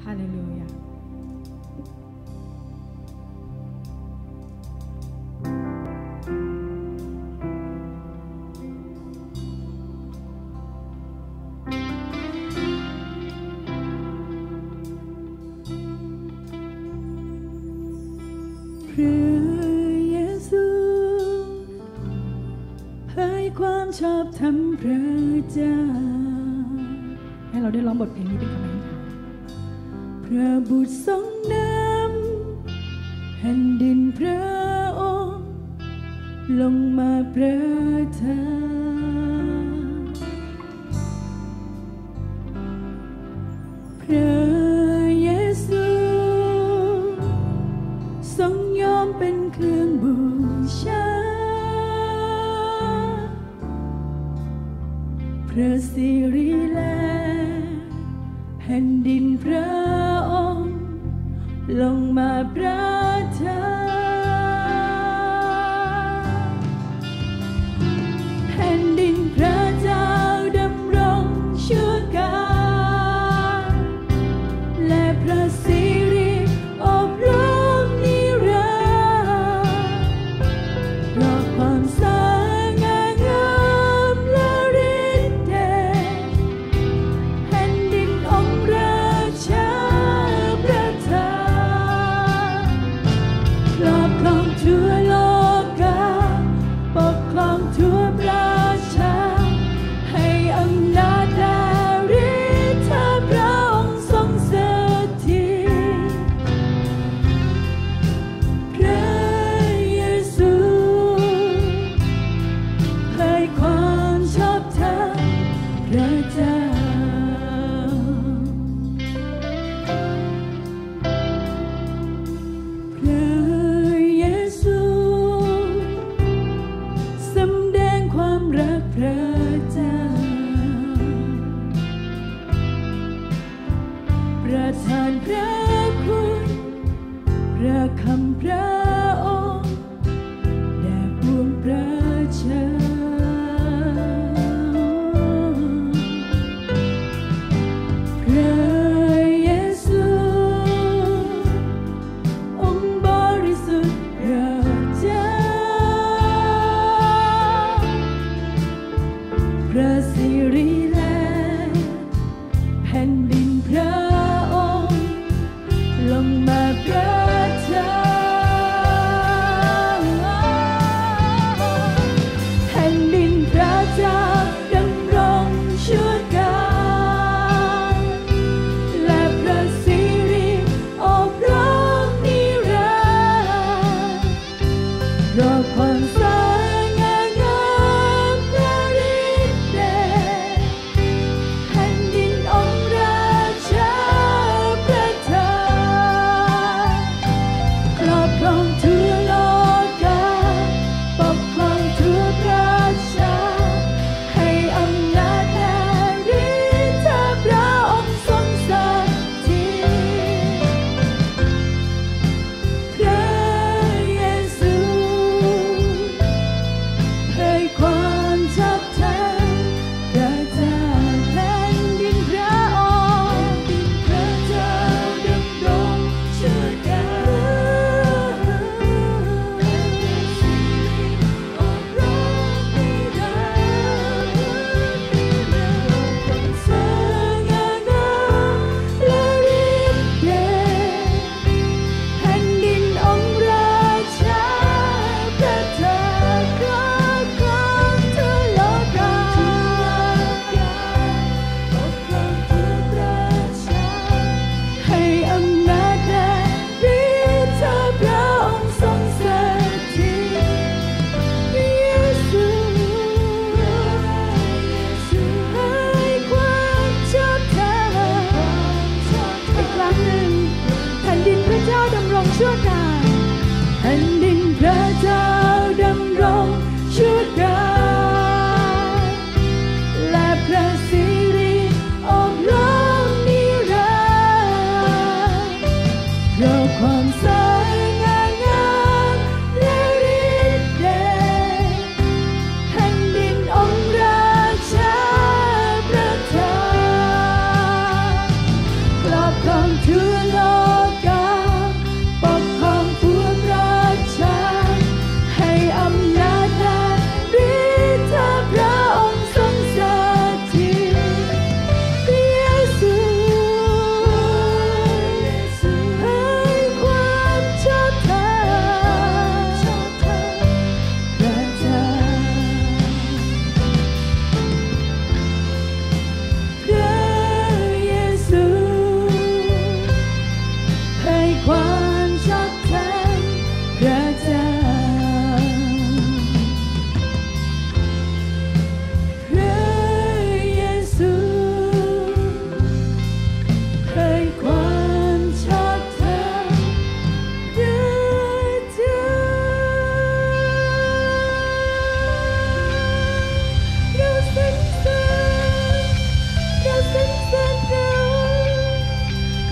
ฮาเลลูยาพระเยซูเผยความชอบธรรมพระเจ้าให้เราได้ร้องบทเพลงนี้เป็นคำอธิษฐานพระบุตรทรงนำแผ่นดินพระองค์ลงมาประทานพระเยซูทรงยอมเป็นเครื่องบูชาพระสิริและแผ่นดินพระองค์ลงมาประทานแผ่นดินพระเจ้าดำรงชั่วกาลและพระสิริอบรมนิรันดร์เพราะความสง่างามและฤทธิ์เดชแผ่นดินองค์ราชาประทานครอบครองทั่วโลกาปกครองทั่วประชาให้อำนาจและฤทธิ์พระองค์ทรงสถิตพระเยซูเผยความชอบธรรมพระเจ้าพระเยซูสำแดงความรักพระเจ้าประทานพระคุณพระคำพระองค์แด่ปวงประชาพระเยซูองค์บริสุทธิ์พระเจ้าพระสิริและแผ่นดินพระองค์ลงมาประทาน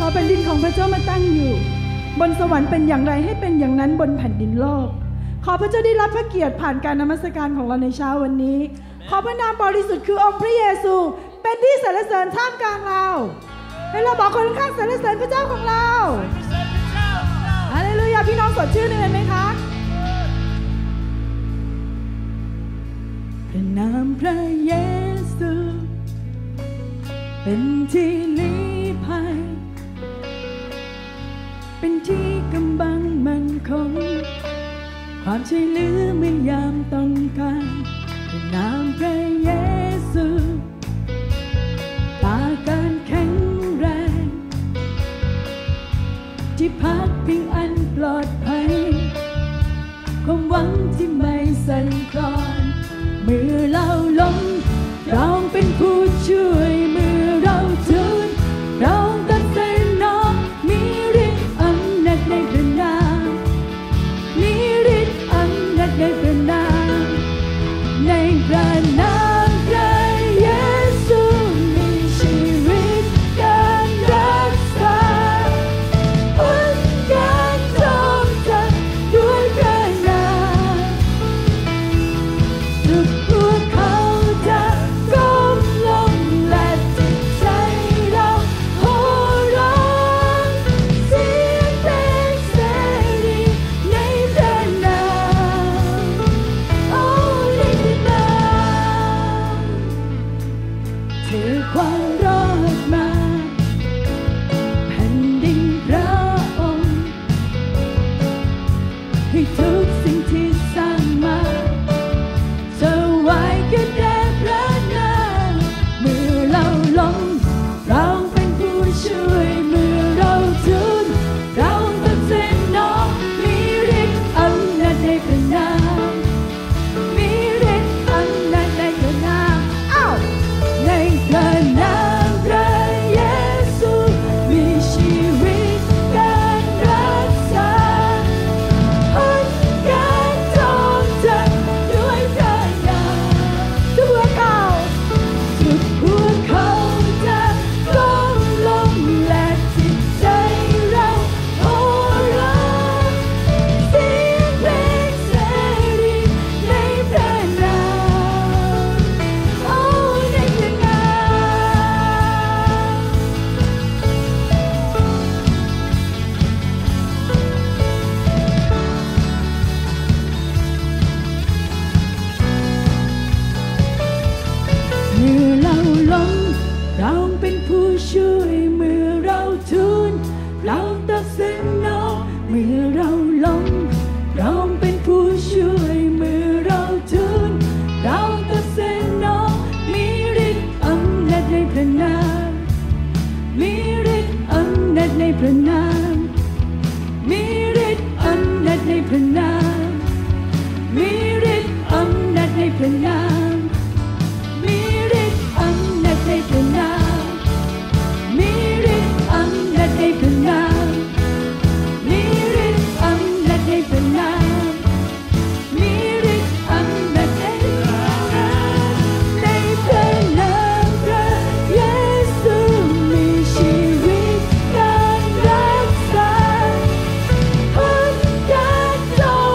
แผ่นดินของพระเจ้ามาตั้งอยู่บนสวรรค์เป็นอย่างไรให้เป็นอย่างนั้นบนแผ่นดินโลกขอพระเจ้าได้รับพระเกียรติผ่านการนมัสการของเราในเช้าวันนี้ขอพระนามบริสุทธิ์คือองค์พระเยซูเป็นที่สรรเสริญท่ามกลางเราให้เราบอกคนข้างสรรเสริญพระเจ้าของเราฮาเลลูยาพี่น้องสดชื่นเลยไหมคะพระนามพระเยซูเป็นที่ลี้ภัยเป็นที่กำบังมั่นคงความช่วยเหลือเมื่อยามต้องการพระนามพระเยซูตาการแข็งแรงที่พักพิงอันปลอดภัยความหวังที่ไม่สั่นคลอนเมื่อเราล้มเราเป็นผู้ช่วยเมื่อเราทุนเราตัดสินน้องมีฤทธิ์อำนาจในพระนามมีฤทธิ์อำนาจในพระนามในพระนามพระเยซูมีชีวิตการรักษาผลการทรงจำด้วยพระนามทุกพวกเขาจะก้มลงและจิตใจเราโห่ร้องเสียงเพลงเสรีในพระนามโอ้ในพระนามเธอความรอดมาแผ่นดินพระองค์ให้ทุกสิ่งที่สร้างมาถวายแด่พระนามเมื่อเราล้มเราเป็นผู้ช่วยเมื่อเราทุนเราตัดสินน้องมีฤทธิ์อำนาจในพระนามมีฤทธิ์อำนาจในพระนามในพระนามพระเยซูมีชีวิตการรักษาผลการทรงจำด้วยพระนามทุกพวกเขาจะก้มลงและจิตใจเราโห่ร้องเสียงเพลงเสรีในพระนามโอ้ในพระนามเมื่อเราล้มเราเป็นผู้ช่วยเมื่อเราทุนเราตัดสินน้องเมื่อเราล้มเราเป็นผู้ช่วยเมื่อเราทุนเราตัดสินน้องมีฤทธิ์อำนาจในพระนามมีฤทธิ์อำนาจในพระนามมีฤทธิ์อำนาจในพระนามมีฤทธิ์อำนาจในพระนามมีฤทธิ์อำนาจในพระนามมีฤทธิ์อำนาจในพระนามมีฤทธิ์อำนาจในพระนามมีฤทธิ์อำนาจในพระนามในพระนามพระเยซูมีชีวิตการรักษาผลการทรง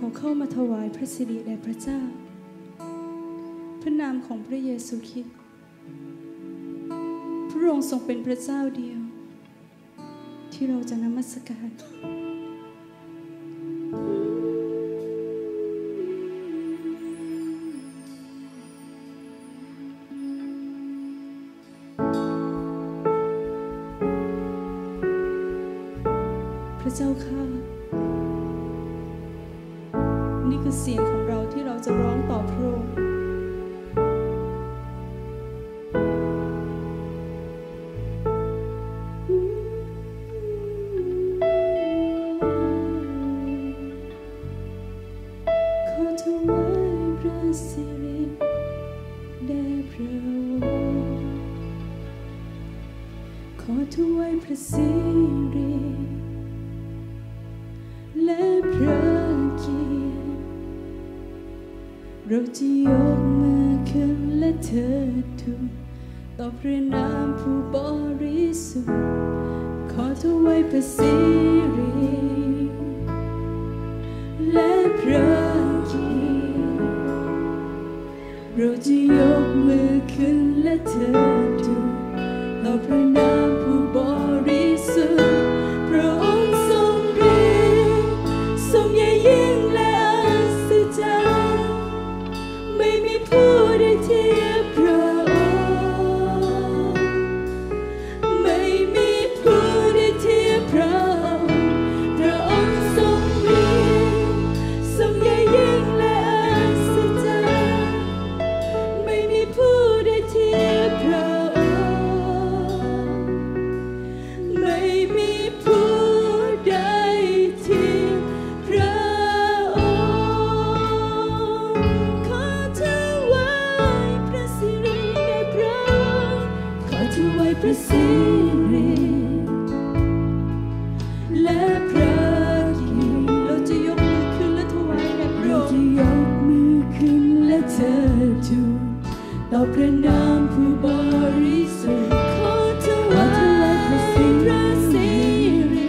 ขอเข้ามาถวายพระสิริแด่พระเจ้าพระนามของพระเยซูคริสต์พระองค์ทรงเป็นพระเจ้าเดียวที่เราจะนมัสการพระเจ้าข้านี่คือเสียงของเราที่เราจะร้องต่อพระองค์ขอถวายพระสิริแด่พระองค์ขอถวายพระสิริและพระเกียรติเราจะยกมือขึ้นและเทิดทูนต่อพระนามผู้บริสุทธิ์ขอถวายพระสิริและพระเกียรติเราจะยกมือขึ้นและเทิดทูนต่อพระนามผู้บริสุทธิ์พระองค์ทรงฤทธิ์ทรงใหญ่ยิ่งและอัศจรรย์ไม่มีผู้ใดเทียบพระองค์ไม่มีผู้ใดเทียบพระองค์พระองค์ทรงฤทธิ์ทรงใหญ่ยิ่งและอัศจรรย์ไม่มีผู้ใดเทียบพระองค์ไม่มีผู้ใดเทียบพระองค์ขอถวายพระสิริแด่พระองค์ขอถวายพระสิริและพระเกียรติเราจะยกมือขึ้นและถวายแด่พระองค์เราจะยกมือขึ้นและเทิดทูนต่อพระนามผู้บริสุทธิ์ขอถวายพระสิริ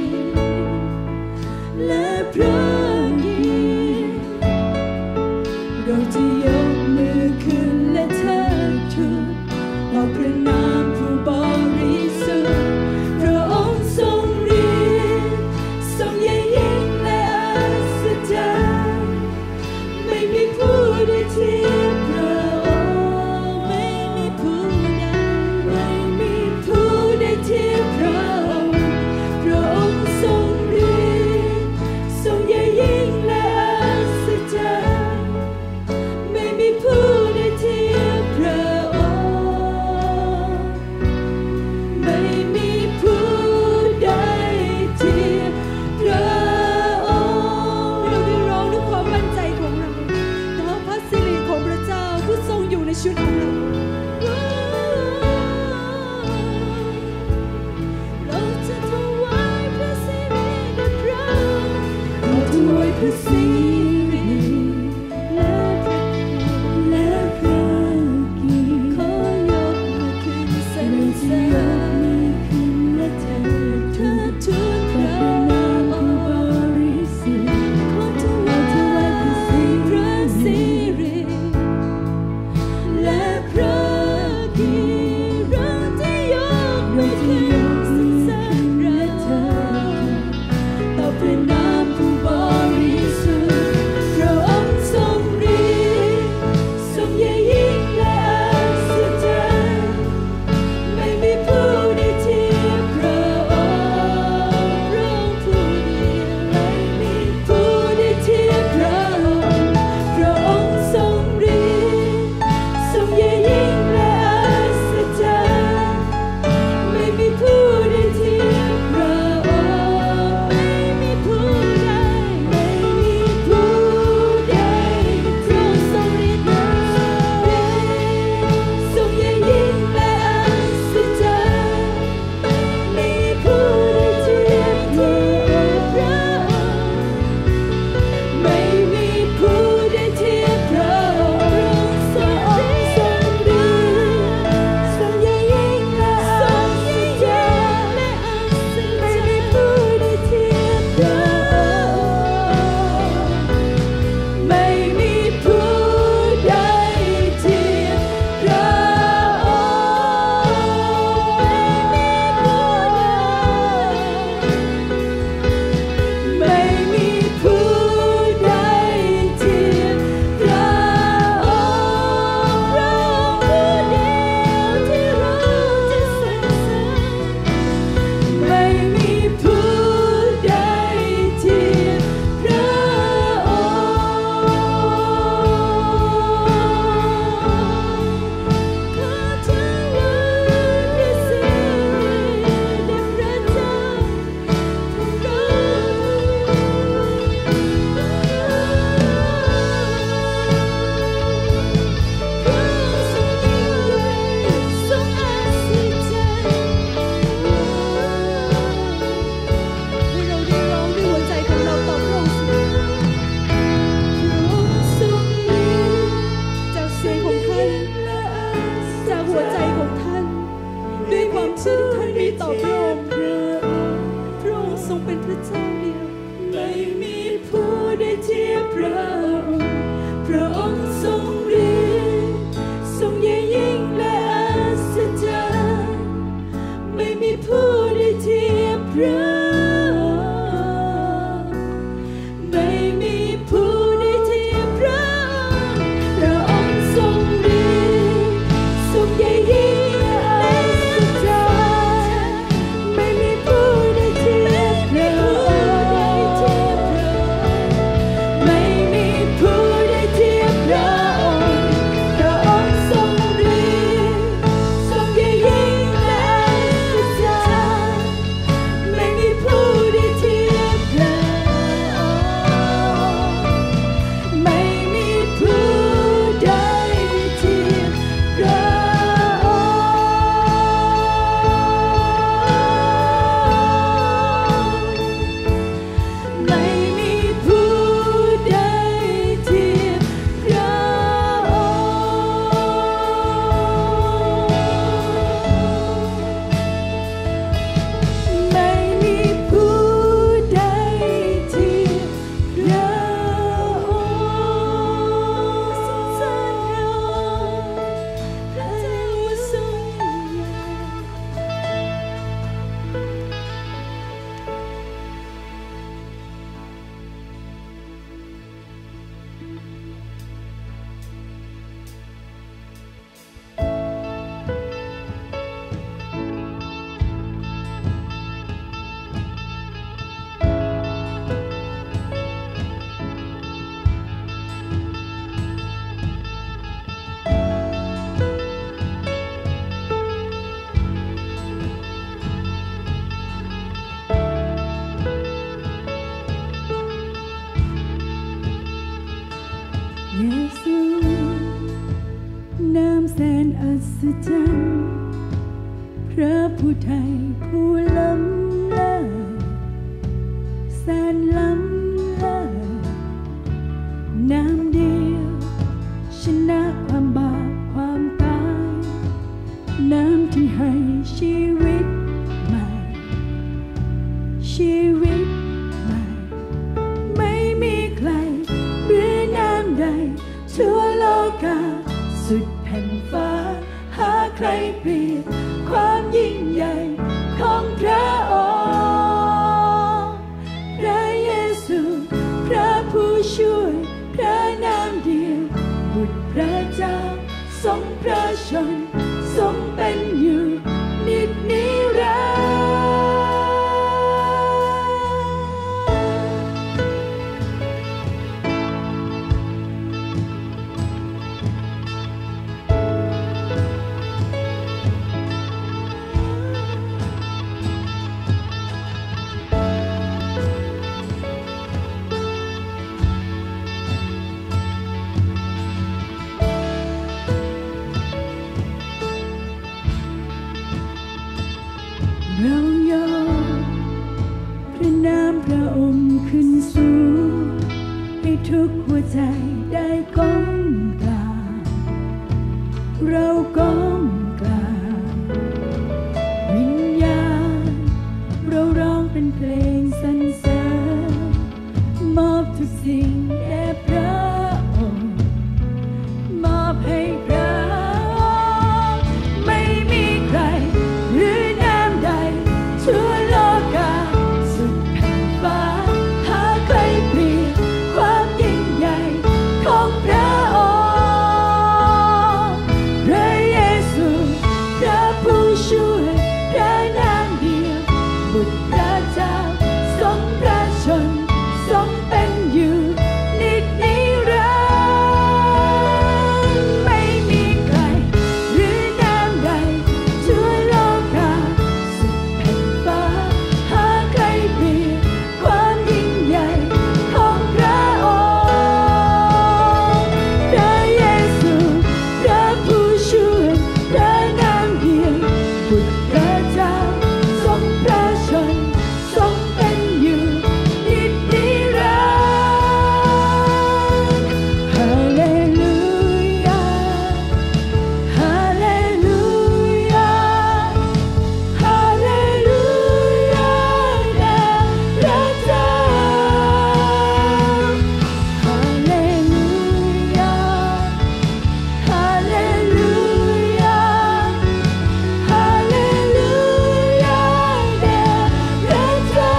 และพระเกียรติเราจะยกมือขึ้นและเทิดทูนต่อพระนามผู้บริสุทธิ์พระองค์ทรงฤทธิ์ทรงใหญ่ยิ่งและอัศจรรย์ไม่มีผู้ใดเทียบพระองค์ไม่มีผู้ใดไม่มีผู้ใดเทียบพระองค์พระองค์ทรงฤทธิ์ทรงใหญ่ยิ่งและอัศจรรย์ไม่มีผู้ใดเทียบพระองค์ไม่มีผู้ใดเทียบพระองค์เราได้ร้องด้วยความมั่นใจของเราต่อพระสิริของพระเจ้าผู้ทรงอยู่ในชีวิตของเราเราจะถวายพระสิริแด่พระองค์เราถวายพระสิริและพระเกียรติขอยกมือขึ้นสรรเสริญและเทิดทูนพระนามผู้บริสุทธิ์ขอถวายพระสิริและพระเกียรติเราจะยกมือขึ้นสรรเสริญและเทิดทูนต่อพระนามผู้บริสุทธิ์เยซูน้ำแสนอัศจรรย์พระผู้ไทยผู้ล้ำเลิศแสนล้ำเลิศน้ำเดียวชนะความบาปความตายน้ำที่ให้ชีวิตใหม่ชีวิตใหม่ไม่มีใครหรือน้ำใดทั่วโลกาสุดแผ่นฟ้าหาใครเปรียบความยิ่งใหญ่ของพระองค์พระเยซูพระผู้ช่วยพระนามเดียวบุตรพระเจ้าทรงพระชนทรงเป็นอยู่นิจนิรันดร์เรายกพระนามพระองค์ขึ้นสูงให้ทุกหัวใจได้ก้มกราบเราก้มกราบวิญญาณเราร้องเป็นเพลงสรรเสริญมอบทุกสิ่งแด่พระองค์มอบให้พระองค์ไม่มีใครหรือทั่วโลกาสุดแผ่นฟ้าหาใครเปรียบความยิ่งใหญ่ของพระองค์พระเยซูพระผู้ช่วยพระนามเดียวบุตรพระเจ้าทรงพระชนทรงเป็นอยู่นิจนิรันดร์ไม่มีใครหรือน้ำใดทั่วโลกาสุดแผ่นฟ้าหาใครเปรียบความยิ่งใหญ่ของพระองค์พระเยซูพระผู้ช่วยพระนามเดียวบุตรพระเจ้าทรงพระชนทรงเป็นอยู่นิจนิรันดร์ฮาเลลูยาฮาเลลูยาฮาเลลูยาแด่พระเจ้าฮาเลลูยาฮาเลลูยาฮาเลลูยาแด่พระเจ้า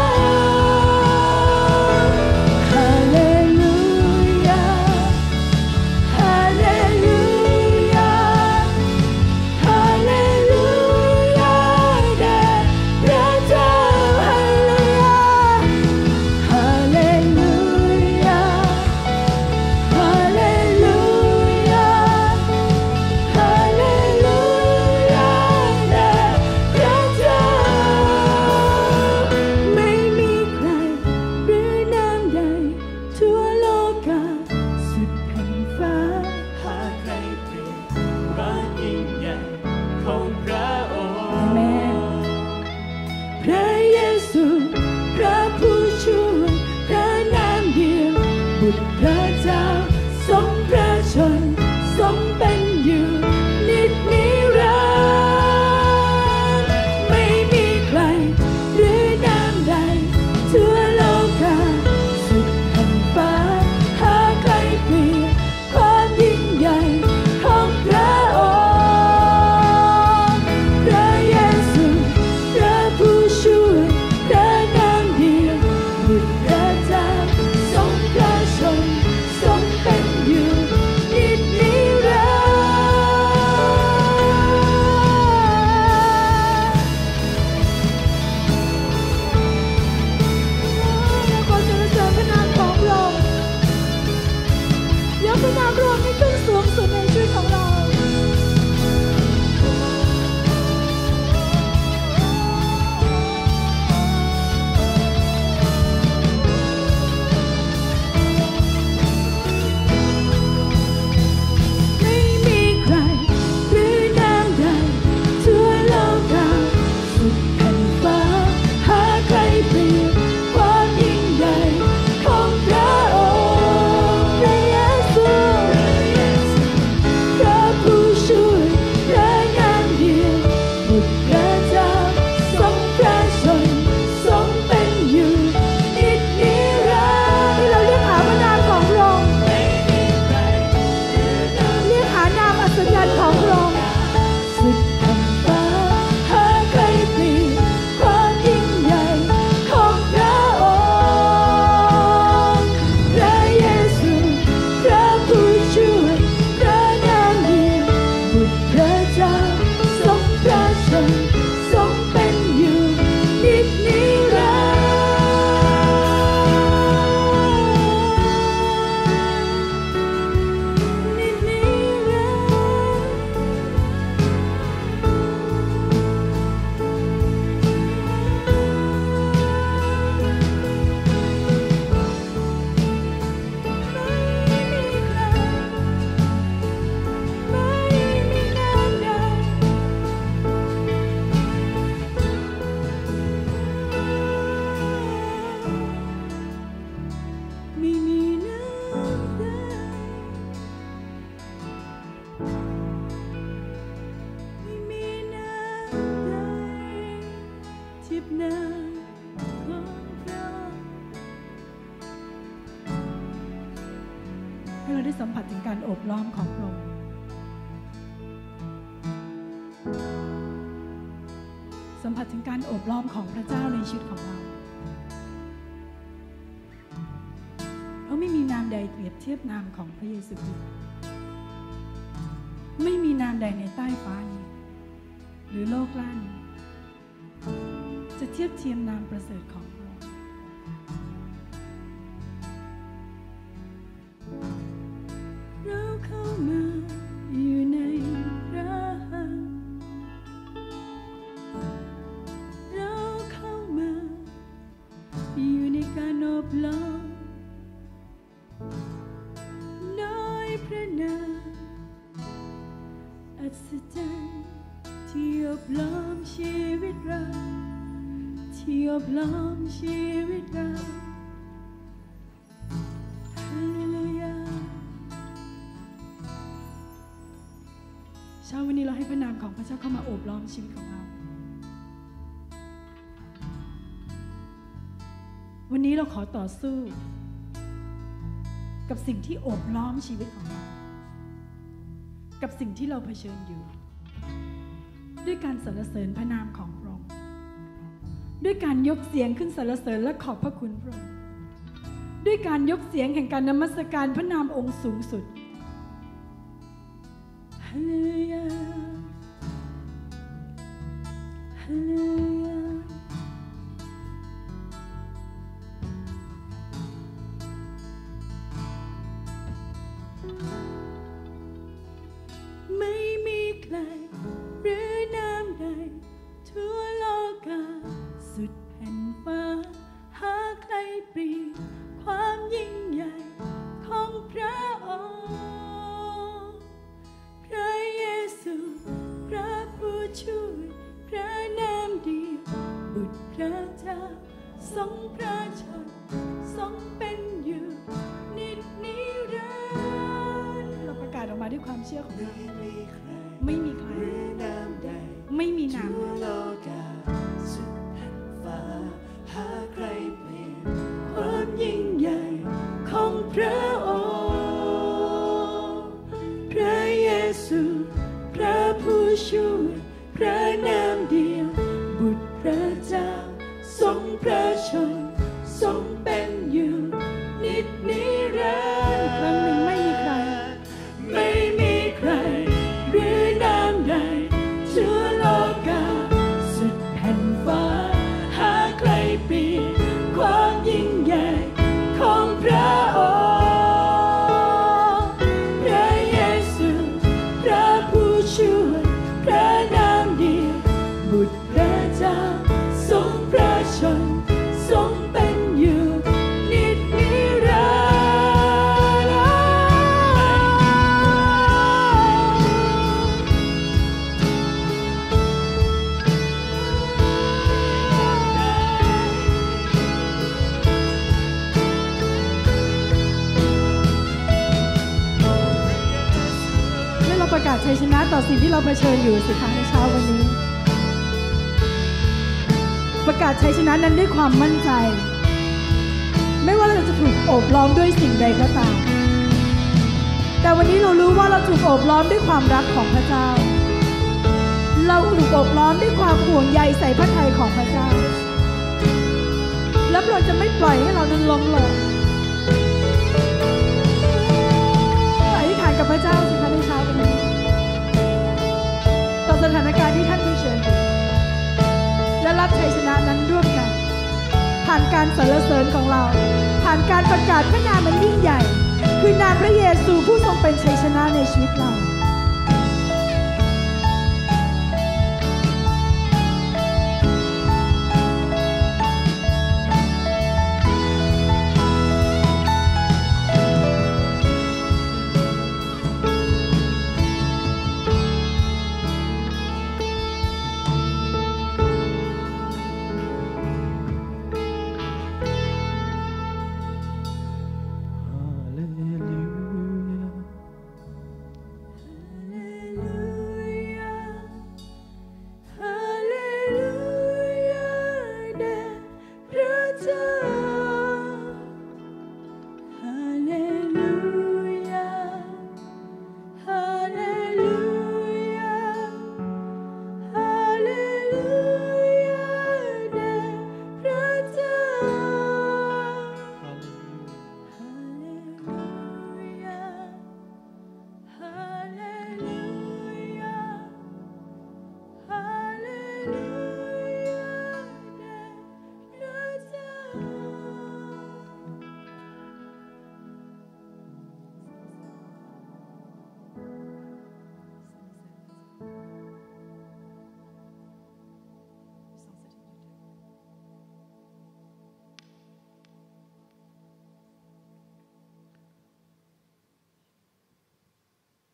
ฮาเลลูยาฮาเลลูยาฮาเลลูยาแด่พระเจ้าฮาเลลูยาฮาเลลูยาฮาเลลูยาฮาเลลูยาแด่พระเจ้าไม่มีใครหรือน้ำใดทั่วโลกาสุดแผ่นฟ้าหาใครเปรียบความยิ่งใหญ่ของพระองค์พระเยซูพระผู้ช่วยพระนามเดียวบุตรพระเจ้าทรงพระชนทรงเป็นอยู่นิจนิรันดร์ไม่มีใครหรือน้ำใดทั่วโลกาสุดแผ่นฟ้าหาใครเปรียบความยิ่งใหญ่ของพระองค์พระเยซูพระผู้ช่วยพระนามเดียวบุตรพระเจ้าทรงพระชนไม่มีน้ำใดไม่มีน้ำใดเทียบน้ำของพระองค์ให้เราได้สัมผัสถึงการโอบล้อมของพระองค์สัมผัสถึงการโอบล้อมของพระเจ้าในชีวิตของเราเพราะไม่มีนามใดเปรียบเทียบนามของพระเยซูคริสต์ไม่มีนามใดในใต้ฟ้านี้หรือโลกล่านี้จะเทียบเทียมนามประเสริฐของพระองค์เราเข้ามาอยู่ในพระหัตถ์เราเข้ามาอยู่ในการโอบล้อมด้วยพระนามอัศจรรย์ที่โอบล้อมชีวิตเราที่โอบล้อมชีวิตเราฮาเลลูยาเช้าวันนี้เราให้พระนามของพระเจ้าเข้ามาโอบล้อมชีวิตของเราวันนี้เราขอต่อสู้กับสิ่งที่โอบล้อมชีวิตของเรากับสิ่งที่เราเผชิญอยู่ด้วยการสรรเสริญพระนามของพระองค์ด้วยการยกเสียงขึ้นสรรเสริญและขอบพระคุณพระองค์ด้วยการยกเสียงแห่งการนมัสการพระนามองค์สูงสุดฮาเลลูยาฮาเลลูยาไม่มีใครหรือนามใดทั่วโลกาสุดแผ่นฟ้าหาใครเปรียบความยิ่งใหญ่ของพระองค์พระเยซูพระผู้ช่วยพระนามเดียวบุตรพระเจ้าทรงพระชนทรงเป็นอยู่นิรันดร์เราประกาศออกมาด้วยความเชื่อของเราไม่มีใครไม่มีนามใดทั่วโลกาสุดแผ่นฟ้าหาใครเปรียบความยิ่งใหญ่ของพระองค์พระเยซูพระผู้ช่วยพระนามเดียวบุตรพระเจ้าทรงพระชนทรงเป็นอยู่นิรันดร์ครั้งหนึ่งไม่มีใครไม่มีใครหรือนามใดทั่วโลกาสุดแผ่นฟ้าหาใครเปรียบความยิ่งใหญ่ของพระองค์พระเยซูพระผู้ช่วยพระนามเดียวบุตรพระเจ้าทรงพระชนทรงเป็นอยู่นิรันดร์ให้เราประกาศชัยชนะต่อสิ่งที่เราเผชิญอยู่สิคะในเช้าวันนี้ประกาศชัยชนะนั้นด้วยความมั่นใจไม่ว่าเราจะถูกโอบล้อมด้วยสิ่งใดก็ตามแต่วันนี้เรารู้ว่าเราถูกโอบล้อมด้วยความรักของพระเจ้าเราถูกโอบล้อมด้วยความห่วงใยใส่พระทัยของพระเจ้าและเราจะไม่ปล่อยให้เรานั้นล้มลงอธิษฐานกับพระเจ้าสิคะในเช้าวันนี้ต่อสถานการณ์ที่ท่านเผชิญอยู่และรับชัยชนะนั้นร่วมกันผ่านการสรรเสริญของเราผ่านการประกาศพระนามมันยิ่งใหญ่คือนามพระเยซูผู้ทรงเป็นชัยชนะในชีวิตเรา พ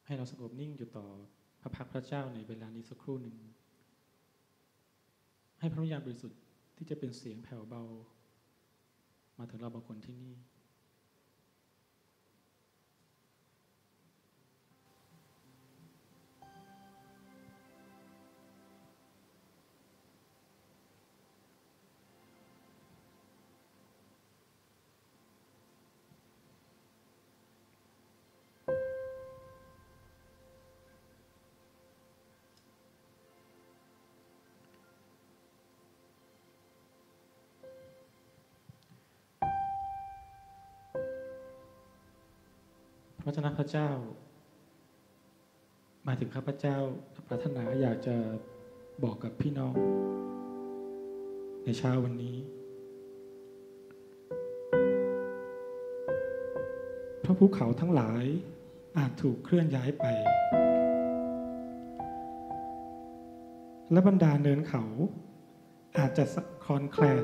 ให้เราสงบนิ่งอยู่ต่อพระพักพระเจ้าในเวลานี้สักครู่หนึ่งให้พระวิญญาณบริสุทธิ์ที่จะเป็นเสียงแผ่วเบามาถึงเราบางคนที่นี่พระเจ้าพระเจ้ามาถึงข้าพเจ้าปรารถนาอยากจะบอกกับพี่น้องในเช้าวันนี้เพราะภูเขาทั้งหลายอาจถูกเคลื่อนย้ายไปและบรรดาเนินเขาอาจจะคลอนแคลน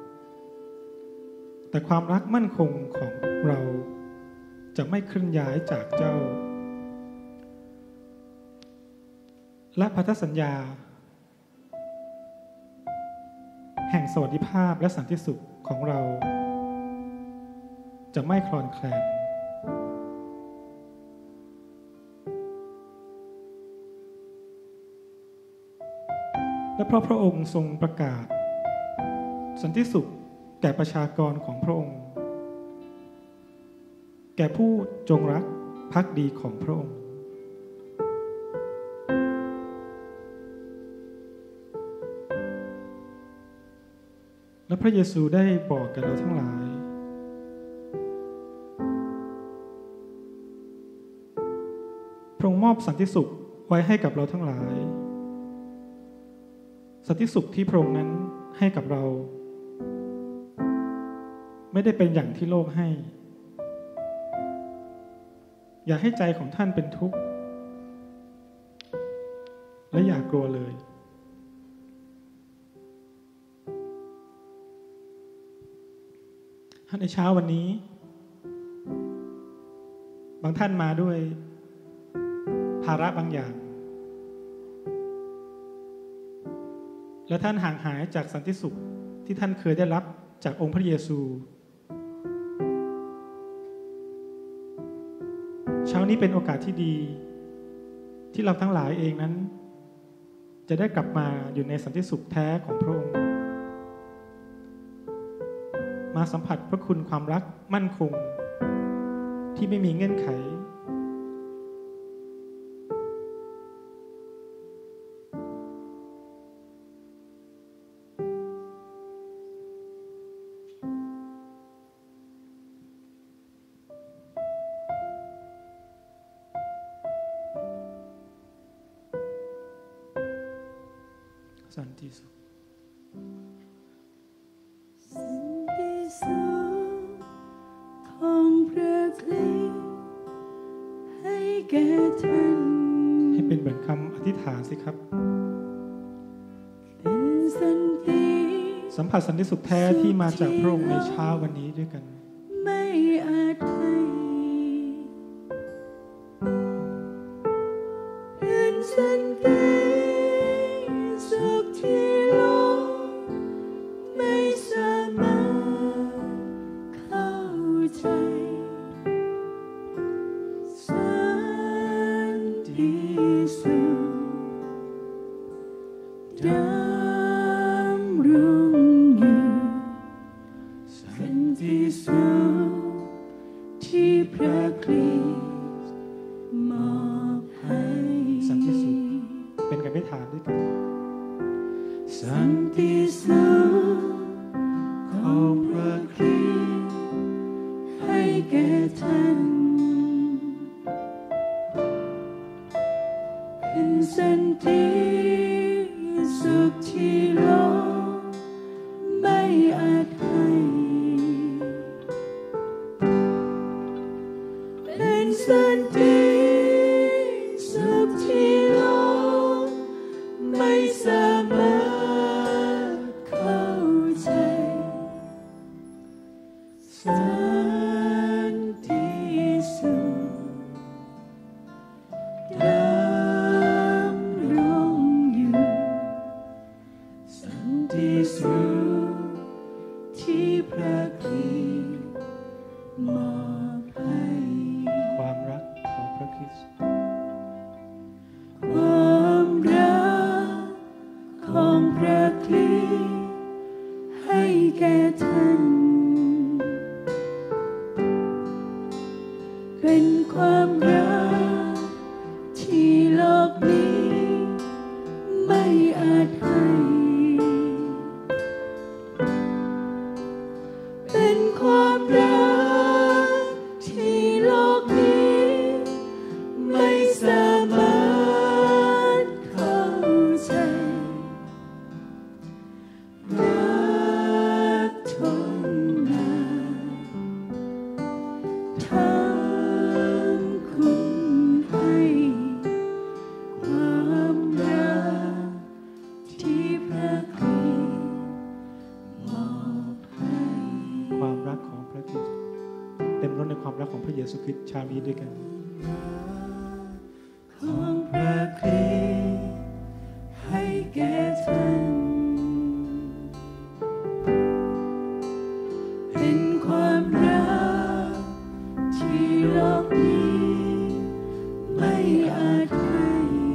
แต่ความรักมั่นคงของเราจะไม่เคลื่อนย้ายจากเจ้าและพันธสัญญาแห่งสวัสดิภาพและสันติสุขของเราจะไม่คลอนแคลนและเพราะพระองค์ทรงประกาศสันติสุขแก่ประชากรของพระองค์แก่ผู้จงรักภักดีของพระองค์และพระเยซูได้บอกกับเราทั้งหลายพระองค์มอบสันติสุขไว้ให้กับเราทั้งหลายสันติสุขที่พระองค์นั้นให้กับเราไม่ได้เป็นอย่างที่โลกให้อย่าให้ใจของท่านเป็นทุกข์และอย่ากลัวเลยในเช้าวันนี้บางท่านมาด้วยภาระบางอย่างและท่านห่างหายจากสันติสุขที่ท่านเคยได้รับจากองค์พระเยซูเช้านี้เป็นโอกาสที่ดีที่เราทั้งหลายเองนั้นจะได้กลับมาอยู่ในสันติสุขแท้ของพระองค์มาสัมผัสพระคุณความรักมั่นคงที่ไม่มีเงื่อนไขสันติสุขของพระคริสต์ให้แก่ท่านให้เป็นเหมือนคำอธิษฐานสิครับเป็นสันติสัมผัสสันติสุขแท้ที่มาจากพระองค์ในเช้าวันนี้ด้วยกันไม่อาจให้เป็นสันติสุขที่โลกไม่สามารถเข้าใจสันติสุขดำรงอยู่สันติสุขที่พระคริสต์มอบให้สันติสุขเป็นการอธิษฐานด้วยกันสันติสุขของพระคริสต์ให้แก่ท่านเป็นสันติสุขที่โลกไม่อาจให้เป็นสันติสุขที่โลกไม่สามารถเข้าใจสันติสุขเป็นความรักที่โลกนี้ไม่อาจให้เป็นความรักที่โลกนี้ไม่สามารถเข้าใจรักทนนานทำคุณให้ความรักที่พระคริสต์มอบให้ความรักของพระคริสต์เต็มล้นในความรักของพระเยซูคริสต์เช้านี้ด้วยกันของพระคริสต์ให้แก่ท่านเป็นความรักที่โลกนี้ไม่อาจให้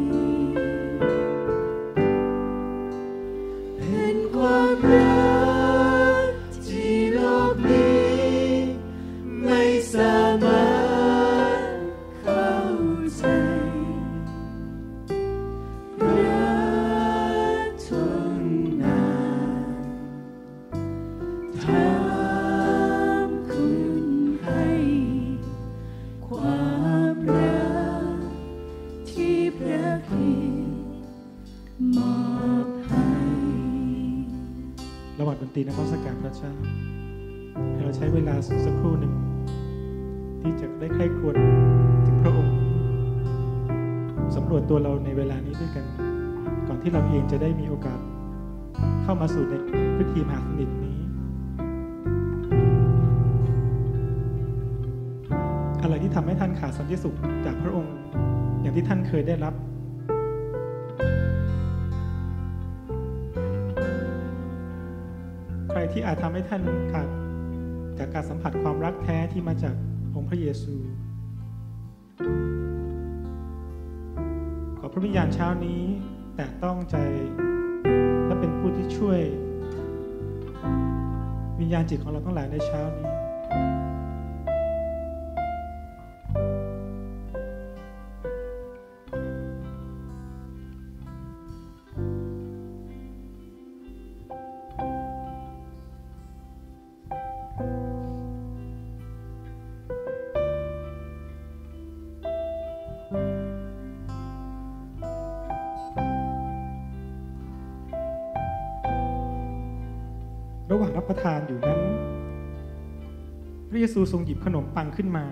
เป็นความรักที่โลกนี้ไม่สามารถเข้าใจรักทนนานทำคุณให้ความรักที่พระคริสต์มอบให้ระหว่างดนตรีนมัสการพระเจ้าให้เราใช้เวลาสักครู่หนึ่งที่จะได้ใคร่ครวญถึงพระองค์สำรวจตัวเราในเวลานี้ด้วยกัน ก่อนที่เราเองจะได้มีโอกาสเข้ามาสู่ในพิธีมหาสนิทนี้ อะไรที่ทำให้ท่านขาดสันติสุขจากพระองค์อย่างที่ท่านเคยได้รับ ใครที่อาจทำให้ท่านขาดจากการสัมผัสความรักแท้ที่มาจากองค์พระเยซู ขอพระวิญญาณเช้านี้แตะต้องใจและเป็นผู้ที่ช่วยวิญญาณจิตของเราทั้งหลายในเช้านี้ ระหว่างรับประทานอยู่นั้นพระเยซูทรงหยิบขนมปังขึ้นมา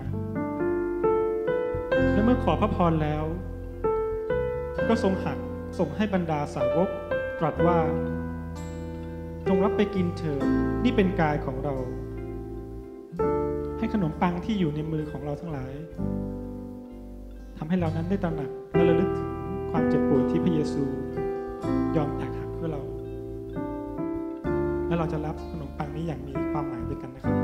และเมื่อขอพระพรแล้วก็ทรงหักส่งให้บรรดาสาวกตรัสว่าจงรับไปกินเถิดนี่เป็นกายของเราให้ขนมปังที่อยู่ในมือของเราทั้งหลายทำให้เรานั้นได้ตระหนักและระลึกถึงความเจ็บปวดที่พระเยซูยอมแตกหักเพื่อเราและเราจะรับขนมปังนี้อย่างมีความหมายด้วยกันนะครับ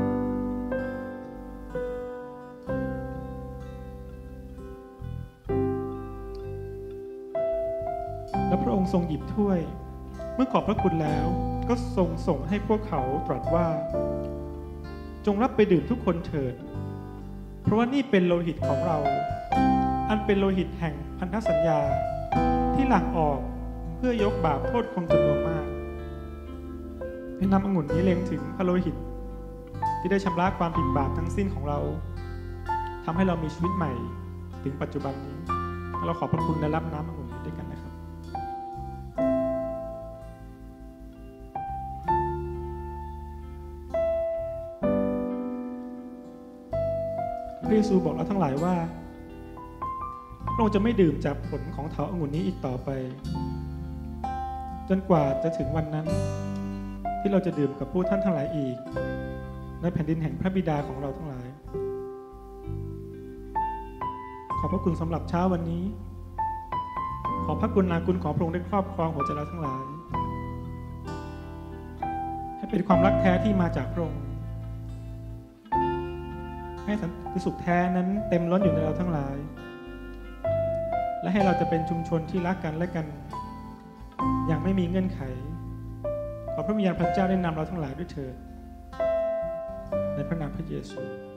และพระองค์ทรงหยิบถ้วยเมื่อขอบพระคุณแล้วก็ทรงส่งให้พวกเขาตรัสว่าจงรับไปดื่มทุกคนเถิดเพราะว่านี่เป็นโลหิตของเราอันเป็นโลหิตแห่งพันธสัญญาที่หลั่งออกเพื่อยกบาปโทษคนจำนวนมากให้น้ำองุ่นนี้เล็งถึงพระโลหิตที่ได้ชำระความผิดบาปทั้งสิ้นของเราทำให้เรามีชีวิตใหม่ถึงปัจจุบันนี้เราขอบพระคุณและรับน้ำองุ่นนี้ด้วยกันนะครับพระเยซูบอกเราทั้งหลายว่าพระองค์จะไม่ดื่มจากผลของเถาองุ่นนี้อีกต่อไปจนกว่าจะถึงวันนั้นที่เราจะดื่มกับผู้ท่านทั้งหลายอีกในแผ่นดินแห่งพระบิดาของเราทั้งหลายขอบพระคุณสำหรับเช้าวันนี้ขอพระกุณาคุณของพระองค์ได้ครอบครองหัวใจเราทั้งหลายให้เป็นความรักแท้ที่มาจากพระองค์ให้สันติสุขแท้นั้นเต็มล้นอยู่ในเราทั้งหลายและให้เราจะเป็นชุมชนที่รักกันและกันอย่างไม่มีเงื่อนไขขอพระวิญญาณพระเจ้าได้นำเราทั้งหลายด้วยเถิดในพระนามพระเยซู